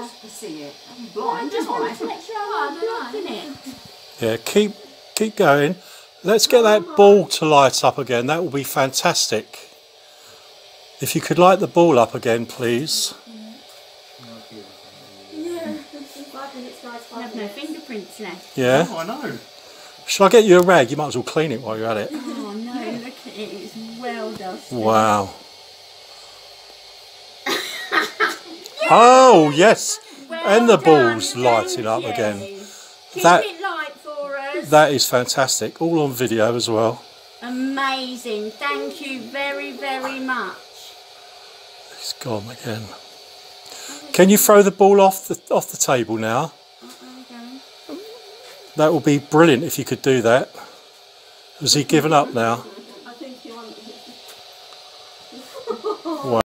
have to see it. I'm blind, just want to let you have a look, innit? Yeah, keep going. Let's get that ball to light up again. That will be fantastic. If you could light the ball up again, please. Yeah. 5 minutes, guys. I have no fingerprints left. Yeah. Oh, I know. Shall I get you a rag? You might as well clean it while you're at it. Oh no, look at it, it's well dusty. Wow. Oh, yes. Well And the done, ball's lighting thank up you. again. Keep That- it light for us. That is fantastic. All on video as well. Amazing. Thank you very, very much. It's gone again. Can you throw the ball off the table now? Okay. That would be brilliant if you could do that. Has he given up now?